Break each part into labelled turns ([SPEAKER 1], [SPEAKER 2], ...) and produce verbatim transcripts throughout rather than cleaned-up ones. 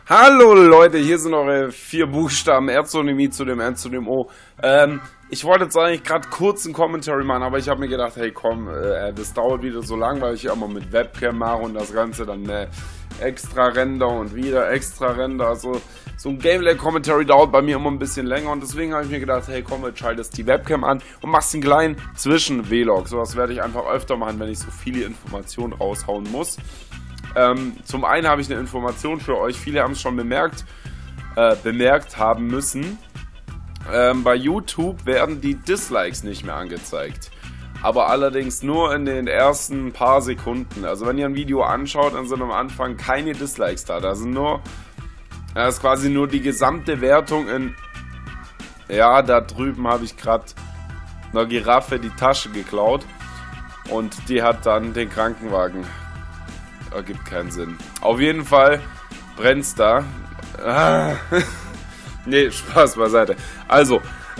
[SPEAKER 1] Hallo Leute, hier sind eure vier Buchstaben, R zu dem I zu dem N zu dem O. Ähm, ich wollte jetzt eigentlich gerade kurz einen Commentary machen, aber ich habe mir gedacht, hey komm, äh, das dauert wieder so lang, weil ich ja immer mit Webcam mache und das Ganze dann äh, extra Render und wieder extra Render. Also so ein Gameplay-Commentary dauert bei mir immer ein bisschen länger und deswegen habe ich mir gedacht, hey komm, jetzt schaltest die Webcam an und machst einen kleinen Zwischen-Vlog. Sowas werde ich einfach öfter machen, wenn ich so viele Informationen raushauen muss. Ähm, zum einen habe ich eine Information für euch, viele haben es schon bemerkt, äh, bemerkt haben müssen. Ähm, bei YouTube werden die Dislikes nicht mehr angezeigt. Aber allerdings nur in den ersten paar Sekunden. Also wenn ihr ein Video anschaut, dann sind am Anfang keine Dislikes da. Da sind nur, das ist quasi nur die gesamte Wertung in, ja, da drüben habe ich gerade einer Giraffe die Tasche geklaut. Und die hat dann den Krankenwagen. Ergibt keinen Sinn. Auf jeden Fall brennt's da. Ah. Nee, Spaß beiseite. Also.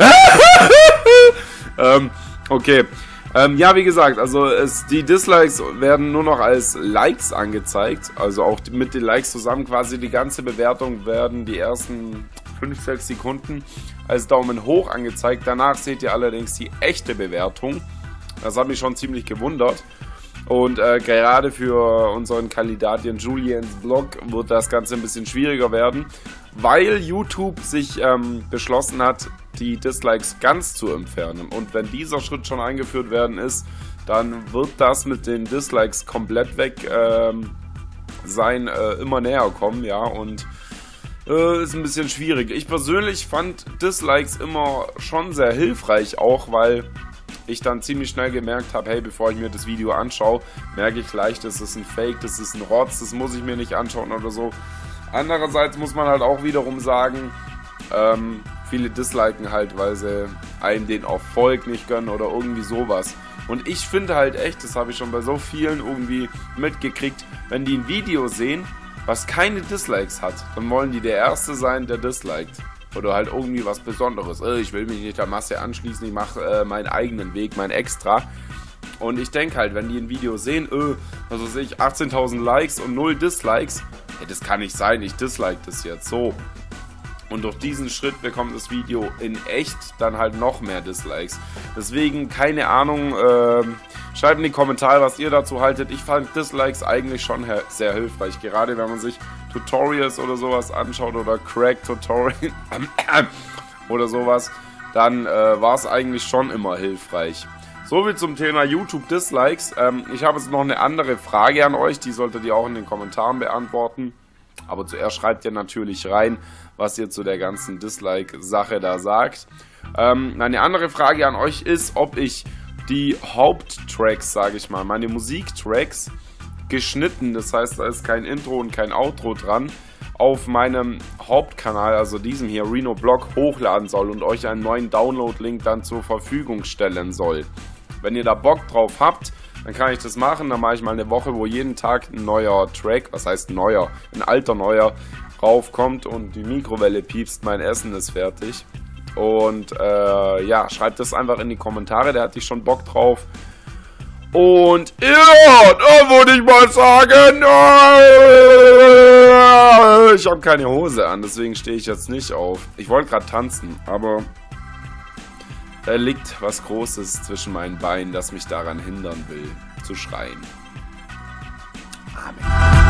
[SPEAKER 1] ähm, okay. Ähm, ja, wie gesagt, also es, die Dislikes werden nur noch als Likes angezeigt. Also auch mit den Likes zusammen quasi die ganze Bewertung werden die ersten fünf, sechs Sekunden als Daumen hoch angezeigt. Danach seht ihr allerdings die echte Bewertung. Das hat mich schon ziemlich gewundert. Und äh, gerade für unseren Kandidaten Julians Vlog wird das Ganze ein bisschen schwieriger werden, weil YouTube sich ähm, beschlossen hat, die Dislikes ganz zu entfernen. Und wenn dieser Schritt schon eingeführt werden ist, dann wird das mit den Dislikes komplett weg ähm, sein, äh, immer näher kommen, ja, und äh, ist ein bisschen schwierig. Ich persönlich fand Dislikes immer schon sehr hilfreich, auch weil ich dann ziemlich schnell gemerkt habe, hey, bevor ich mir das Video anschaue, merke ich gleich, das ist ein Fake, das ist ein Rotz, das muss ich mir nicht anschauen oder so. Andererseits muss man halt auch wiederum sagen, ähm, viele disliken halt, weil sie einem den Erfolg nicht gönnen oder irgendwie sowas. Und ich finde halt echt, das habe ich schon bei so vielen irgendwie mitgekriegt, wenn die ein Video sehen, was keine Dislikes hat, dann wollen die der Erste sein, der disliked. Oder halt irgendwie was Besonderes. Ich will mich nicht der Masse anschließen, ich mache äh, meinen eigenen Weg, mein Extra. Und ich denke halt, wenn die ein Video sehen, äh, also sehe ich achtzehntausend Likes und null Dislikes, hey, das kann nicht sein, ich dislike das jetzt so. Und durch diesen Schritt bekommt das Video in echt dann halt noch mehr Dislikes. Deswegen, keine Ahnung, äh, schreibt in die Kommentare, was ihr dazu haltet. Ich fand Dislikes eigentlich schon sehr hilfreich, gerade wenn man sich Tutorials oder sowas anschaut oder Crack-Tutorial oder sowas, dann äh, war es eigentlich schon immer hilfreich. Soviel zum Thema YouTube-Dislikes. Ähm, ich habe jetzt noch eine andere Frage an euch, die solltet ihr auch in den Kommentaren beantworten. Aber zuerst schreibt ihr natürlich rein, was ihr zu der ganzen Dislike-Sache da sagt. Ähm, eine andere Frage an euch ist, ob ich die Haupttracks, sage ich mal, meine Musiktracks geschnitten, das heißt, da ist kein Intro und kein Outro dran, auf meinem Hauptkanal, also diesem hier, Reno Blog, hochladen soll und euch einen neuen Download-Link dann zur Verfügung stellen soll. Wenn ihr da Bock drauf habt, dann kann ich das machen, dann mache ich mal eine Woche, wo jeden Tag ein neuer Track, was heißt neuer, ein alter neuer, raufkommt und die Mikrowelle piepst, mein Essen ist fertig. Und äh, ja, schreibt das einfach in die Kommentare, der hatte ich schon Bock drauf. Und ja, da würde ich mal sagen, ich habe keine Hose an, deswegen stehe ich jetzt nicht auf. Ich wollte gerade tanzen, aber da liegt was Großes zwischen meinen Beinen, das mich daran hindern will, zu schreien. Amen.